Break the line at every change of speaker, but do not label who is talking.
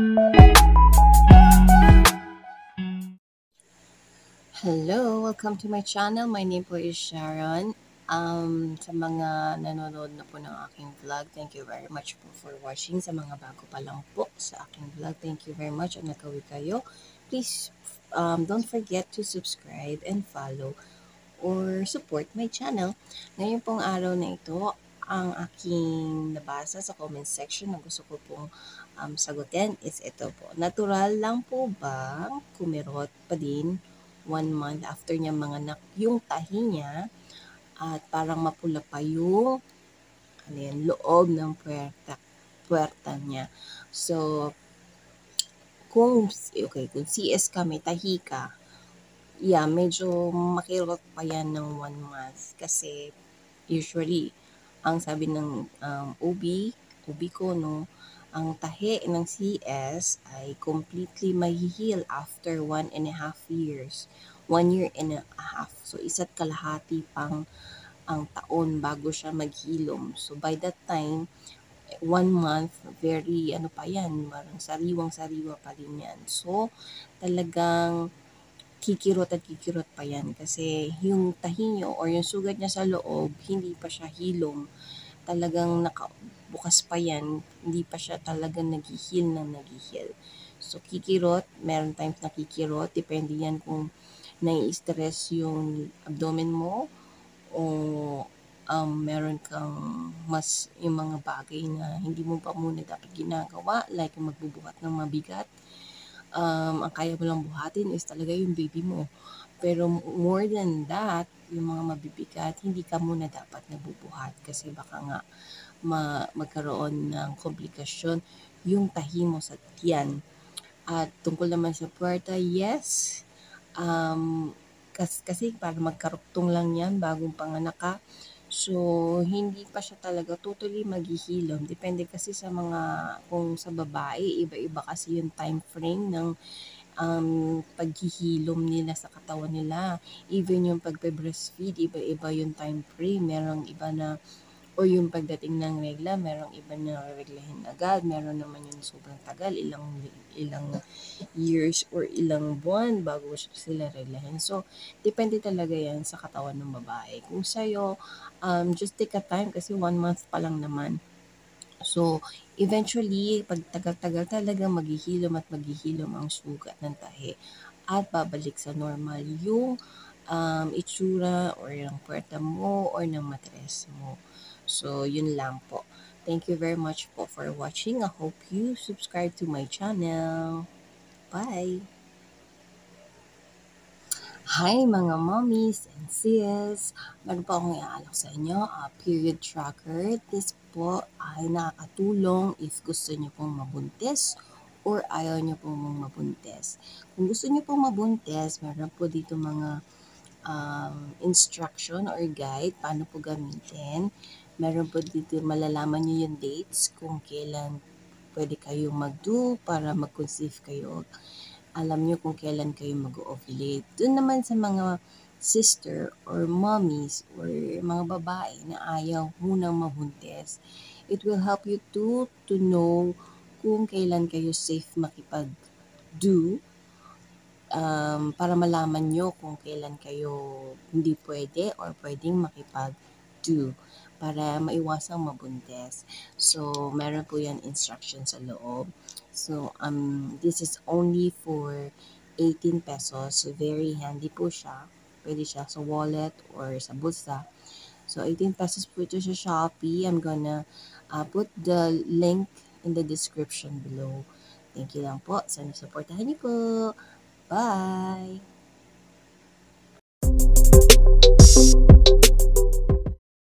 Hello, welcome to my channel. My name po is Sharon. Sa mga nanonood na po ng aking vlog, thank you very much po for watching. Sa mga bago pa lang po sa aking vlog, thank you very much. At nagkawi kayo, please don't forget to subscribe and follow or support my channel. Ngayon pong araw na ito, ang aking nabasa sa comment section na gusto ko pong sagutin is ito po. Natural lang po ba kumirot pa din 1 month after niya manganak yung tahi niya at parang mapula pa yung loob ng puwerta niya. So, kung CS ka, may tahi ka, medyo makirot pa yan ng 1 month kasi usually, ang sabi ng OB ko, ang tahi ng CS ay completely mahihil after 1.5 years. 1 year and a half. So, isa't kalahati pang ang taon bago siya maghilom. So, by that time, 1 month, very pa yan, parang sariwang-sariwa pa rin yan. So, talagang kikirot pa yan kasi yung tahi nyo or yung sugat niya sa loob, hindi pa siya hilom. Talagang bukas pa yan, hindi pa siya talagang naghihil. So, kikirot, meron times na kikirot, depende yan kung nai-stress yung abdomen mo o meron kang yung mga bagay na hindi mo pa muna dapat ginagawa, like magbubuhat ng mabigat. Ang kaya mo lang buhatin is talaga yung baby mo. Pero more than that, yung mga mabibigat, hindi ka muna dapat nabubuhat kasi baka nga magkaroon ng komplikasyon yung tahi mo sa tiyan. At tungkol naman sa puwerta, yes, kasi para magkaruktong lang yan bagong panganak ka. So, hindi pa siya talaga totally maghihilom. Depende kasi sa kung sa babae, iba-iba kasi yung time frame ng paghihilom nila sa katawan nila. Even yung pagbe-breastfeed, iba-iba yung time frame. Merong iba na, o yung pagdating ng regla, merong iba na reglahin agad. Meron naman yung sobrang tagal, ilang years or ilang buwan bago sila reglahin. So, depende talaga yan sa katawan ng babae. Kung sa'yo, just take a time kasi 1 month pa lang naman. So, eventually, pag tagal-tagal talaga, maghihilom ang sugat ng tahi at babalik sa normal yung itsura or yung puwerta mo or ng matres mo. So, yun lang po. Thank you very much po for watching. I hope you subscribe to my channel. Bye! Hi mga mommies and sis! Meron po akong iaalok sa inyo, period tracker. This po ay nakakatulong if gusto niyo pong mabuntis or ayaw niyo pong mabuntis. Kung gusto niyo pong mabuntis, meron po dito mga instruction or guide paano po gamitin. Meron po dito malalaman niyo yung dates kung kailan pwede kayong mag-do para mag-conceive kayo. Alam niyo kung kailan kayo mag-ovulate. Doon naman sa mga sister or mommies or mga babae na ayaw munang mabuntis, it will help you to know kung kailan kayo safe makipag-do para malaman nyo kung kailan kayo hindi pwede or pwedeng makipag-do para maiwasang mabuntis. So, meron po yan instruction sa loob. So, this is only for 18 pesos. So, very handy po siya. Pwede siya sa wallet or sa bulsa. So, 18 pesos po ito sa Shopee. I'm gonna put the link in the description below. Thank you lang po. Sana supportahan niyo po. Bye!